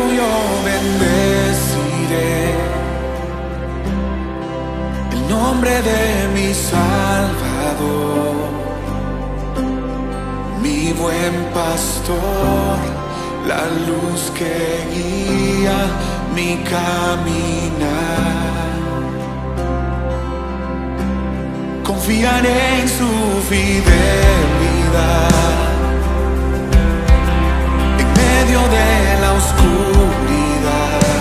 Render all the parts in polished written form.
yo bendeciré el nombre de mi Salvador, mi buen pastor, la luz que guía mi caminar. Confiaré en su fidelidad en medio de la oscuridad.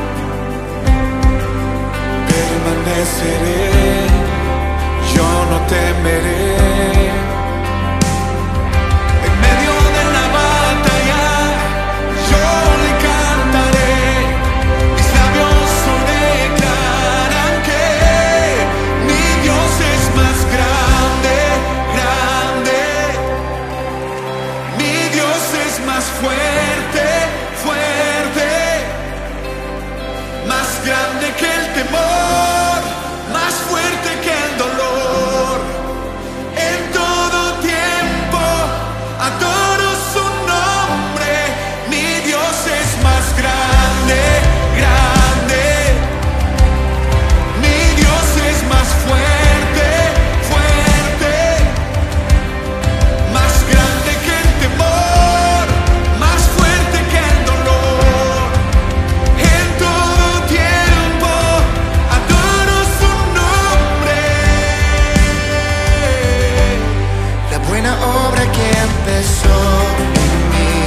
Permaneceré, yo no temeré. En medio de la batalla, yo le cantaré. Mis labios declaran que mi Dios es más grande, grande. Mi Dios es más fuerte, fuerte. Más grande que el temor, más fuerte que el dolor. En todo tiempo adoro su nombre. Mi Dios es más grande, grande. Mi Dios es más fuerte, fuerte. Más grande que el temor, más fuerte que el dolor. En todo tiempo adoro su nombre. La buena obra que empezó en mí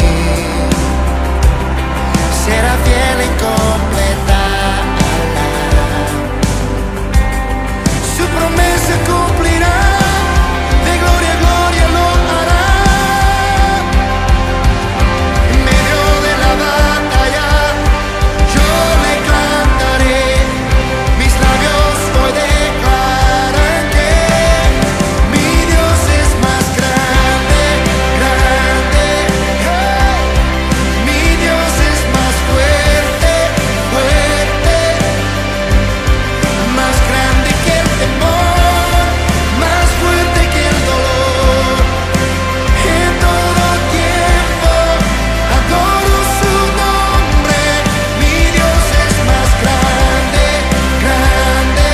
será fiel en completarla. Su promesa cumplirá, de gloria a gloria lo hará. En medio de la batalla yo le cantaré. Mis labios hoy declaran que mi Dios es más grande, grande. Mi Dios es más fuerte, fuerte. Más grande que el temor, más fuerte que el dolor. En todo tiempo adoro su nombre. Mi Dios es más grande, grande.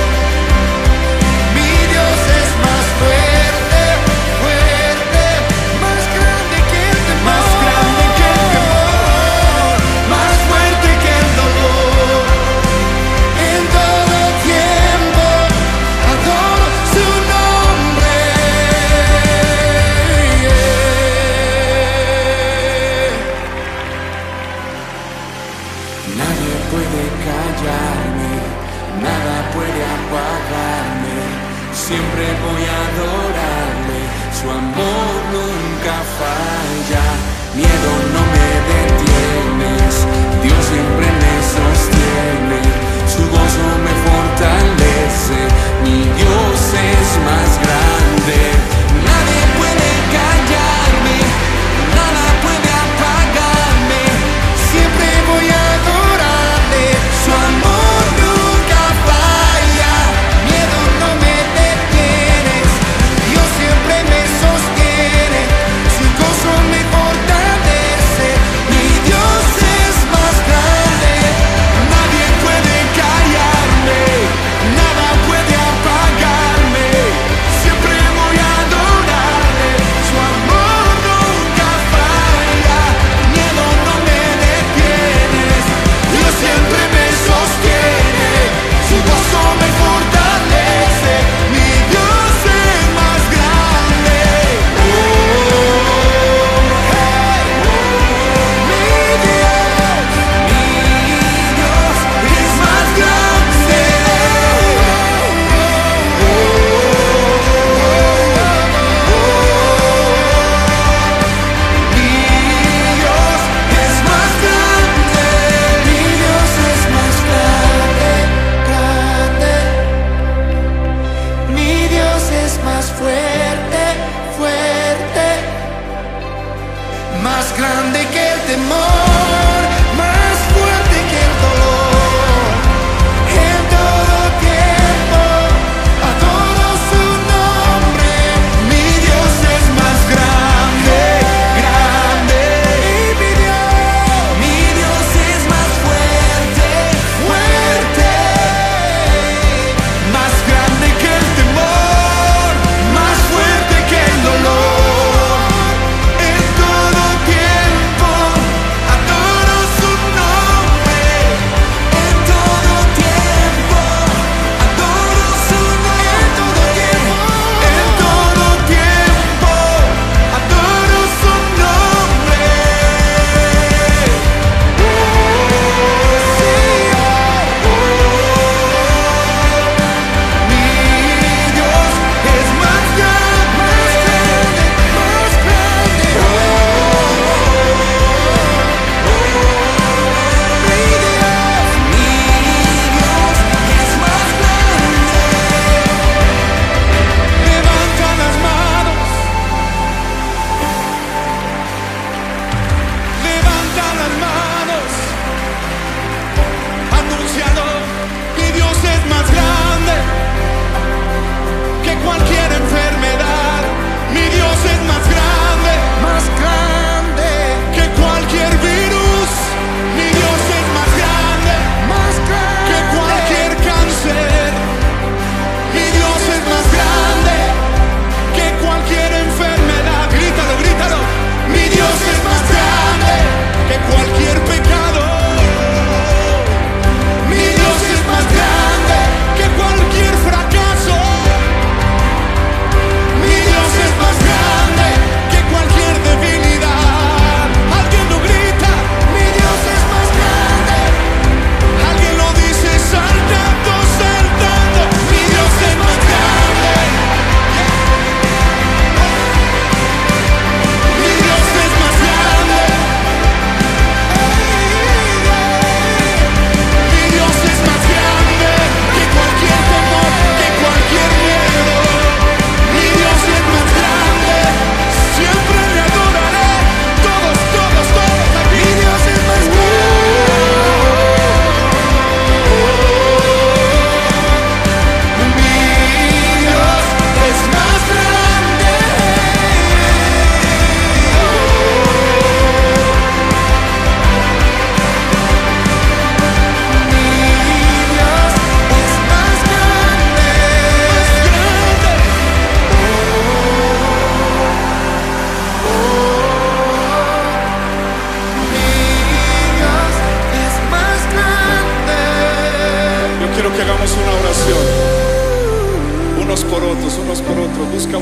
Mi Dios es más fuerte, fuerte. Más grande que el temor, más fuerte que el dolor. En todo tiempo adoro su nombre. Nadie puede callarme, nada puede apagarme. Siempre voy a adorarle, su amor nunca falla. Miedo no me detienes, Dios siempre me sostiene. Su gozo me fortalece, mi Dios es más grande. Nadie puede callarme, nada puede apagarme. Siempre voy a adorarle, su amor nunca falla. Miedo no me detienes, Dios siempre me sostiene. Su gozo me fortalece, mi Dios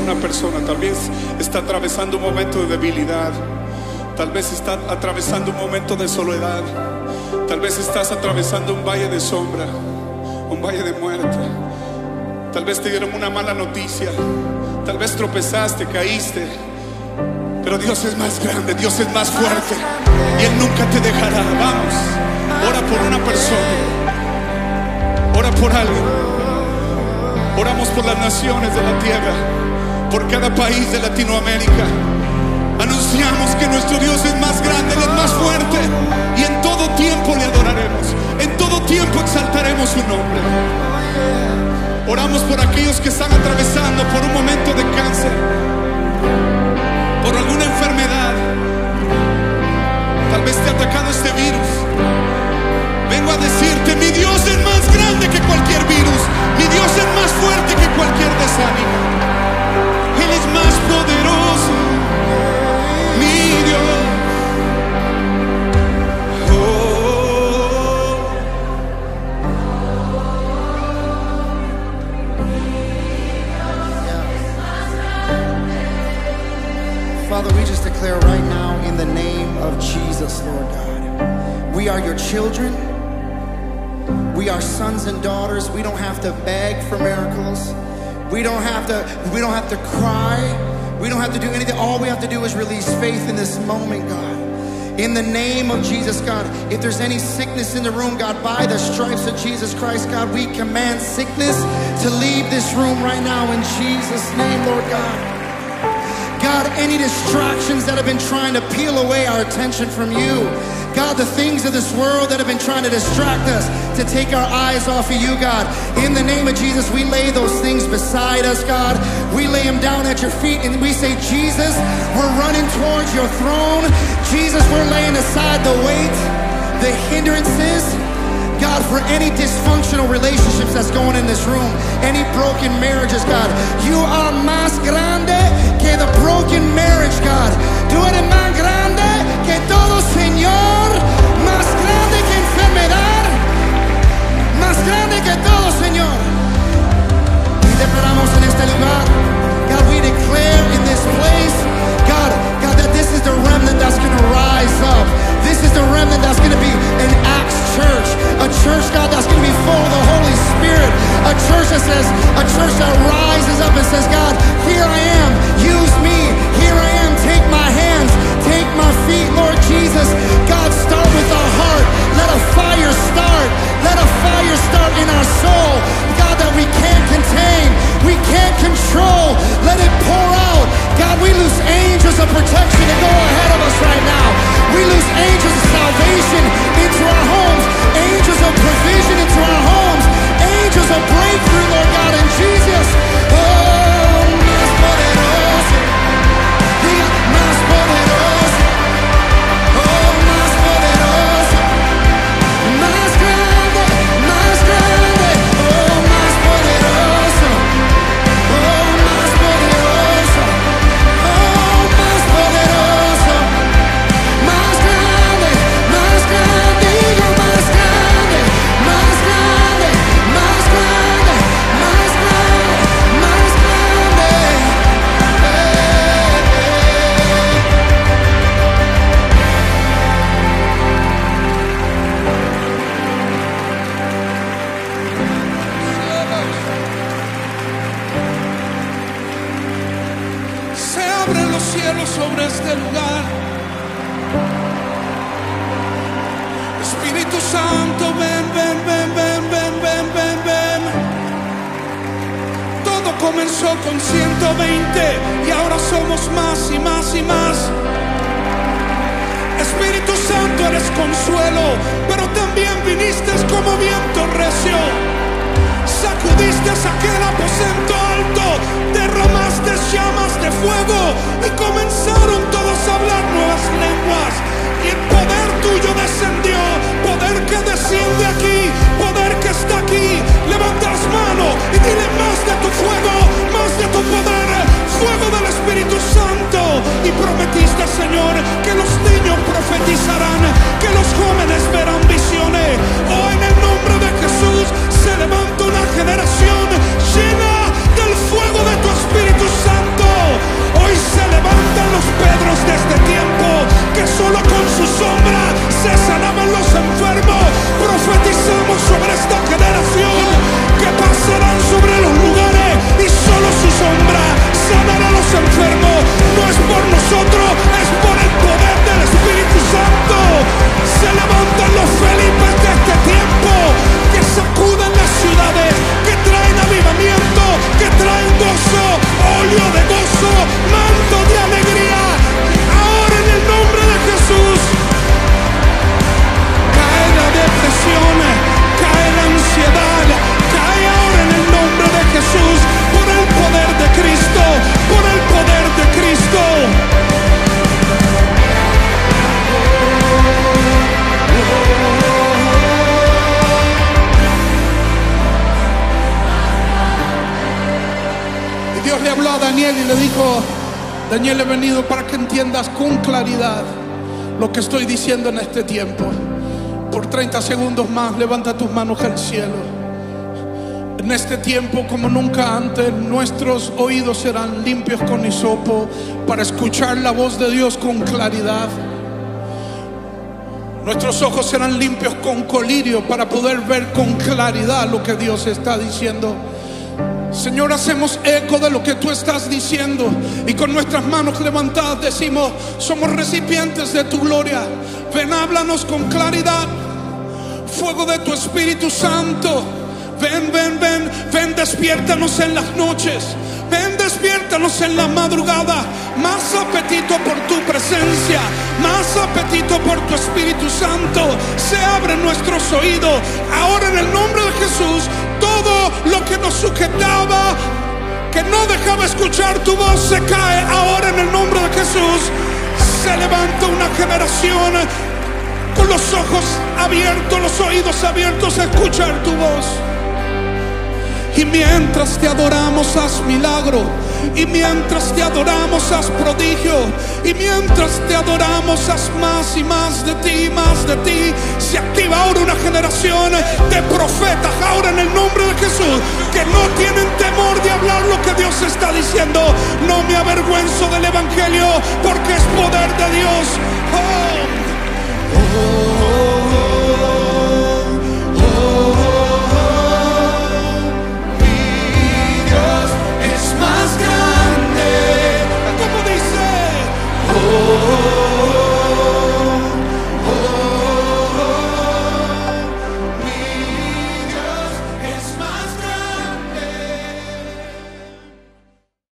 una persona, tal vez está atravesando un momento de debilidad, tal vez está atravesando un momento de soledad, tal vez estás atravesando un valle de sombra, un valle de muerte. Tal vez te dieron una mala noticia, tal vez tropezaste, caíste, pero Dios es más grande, Dios es más fuerte y Él nunca te dejará. Vamos, ora por una persona, ora por alguien. Oramos por las naciones de la tierra, por cada país de Latinoamérica. Anunciamos que nuestro Dios es más grande, Él es más fuerte, y en todo tiempo le adoraremos, en todo tiempo exaltaremos su nombre. Oramos por aquellos que están atravesando por un momento de cáncer, por alguna enfermedad. Tal vez te ha atacado este virus. Vengo a decirte, mi Dios es más grande que cualquier virus, mi Dios es más fuerte que cualquier desánimo. Él es más poderoso, mi Dios. Father, we just declare right now in the name of Jesus, Lord God, we are your children. We are sons and daughters. We don't have to beg for miracles. We don't have to cry. We don't have to do anything. All we have to do is release faith in this moment, God. In the name of Jesus, God, if there's any sickness in the room, God, by the stripes of Jesus Christ, God, we command sickness to leave this room right now in Jesus' name, Lord God. God, any distractions that have been trying to peel away our attention from you, God, the things of this world that have been trying to distract us, to take our eyes off of you, God, in the name of Jesus, we lay those things beside us, God. We lay them down at your feet and we say, Jesus, we're running towards your throne. Jesus, we're laying aside the weight, the hindrances, God, for any dysfunctional relationships that's going in this room, any broken marriages, God. You are más grande que the broken marriage, God. Tú eres más grande que todo, Señor. Más grande que enfermedad, más grande que todo, Señor. Y declaramos en este lugar, God, we declare in this place, God, that this is the remnant that's going to rise up. This is the remnant that's going to be an Acts church, a church, God, that's going to be full of the Holy Spirit, a church that rises up and says, God, here I am, use me, here I am, take my hands, take my feet, Lord Jesus. God, start with our heart, let a fire start in our soul, God, that we can't contain, we can't control, let it pour out. God, we lose angels of protection to go ahead of us right now. We lose angels of salvation into our homes, angels of provision into our homes, angels of breakthrough, Lord God, in Jesus. Oh, más poderoso, diga, más poderoso, oh, más poderoso, más grande, oh, más poderoso, oh, más poderoso, oh, más poderoso, más grande, digo, más grande, más grande, más grande, más grande, más grande. Se abren los cielos sobre este lugar. Espíritu Santo, ven, ven, ven, ven, ven, ven, ven, ven. Todo comenzó con 120 y ahora somos más y más y más. Espíritu Santo, eres consuelo, pero también viniste como viento recio. Sacudiste aquel aposento alto, derramaste llamas de fuego y comenzaron todos a hablar nuevas lenguas. Y el poder tuyo descendió, poder que desciende aquí, poder que está aquí. Levanta las manos y dile más de tu fuego, más de tu poder, fuego del Espíritu Santo. Y prometiste, Señor, que los niños profetizarán, que los jóvenes verán visiones. Oh, en el nombre de Jesús se levanta una generación llena del fuego de tu Espíritu Santo. sanan los enfermos. Profetizamos sobre esta generación que pasarán sobre los lugares y solo su sombra sanará a los enfermos. No es por nosotros, es por el poder del Espíritu Santo. Se levantan los Felipes de este tiempo, que sacuden las ciudades, que traen avivamiento, que traen gozo, óleo de gozo, manto de alegría. Ahora en el nombre de Jesús, cae la depresión, cae la ansiedad, cae ahora en el nombre de Jesús, por el poder de Cristo, por el poder de Cristo. Y Dios le habló a Daniel y le dijo: Daniel, he venido para que entiendas con claridad lo que estoy diciendo en este tiempo. Por 30 segundos más, levanta tus manos al cielo. En este tiempo, como nunca antes, nuestros oídos serán limpios con hisopo para escuchar la voz de Dios con claridad. Nuestros ojos serán limpios con colirio para poder ver con claridad lo que Dios está diciendo. Señor, hacemos eco de lo que tú estás diciendo y con nuestras manos levantadas decimos: somos recipientes de tu gloria. Ven, háblanos con claridad. Fuego de tu Espíritu Santo. Ven, ven, ven, ven, despiértanos en las noches. Ven, despiértanos en la madrugada. Más apetito por tu presencia, más apetito por tu Espíritu Santo. Se abren nuestros oídos. Ahora en el nombre de Jesús, todo lo que nos sujetaba, que no dejaba escuchar tu voz, se cae. Ahora en el nombre de Jesús, se levanta una generación con los ojos abiertos, los oídos abiertos a escuchar tu voz. Y mientras te adoramos, haz milagro. Y mientras te adoramos, haz prodigio. Y mientras te adoramos, haz más y más de ti, más de ti. Se activa ahora una generación de profetas, ahora en el nombre de Jesús, que no tienen temor de hablar lo que Dios está diciendo. No me avergüenzo del Evangelio, porque es poder de Dios. Oh.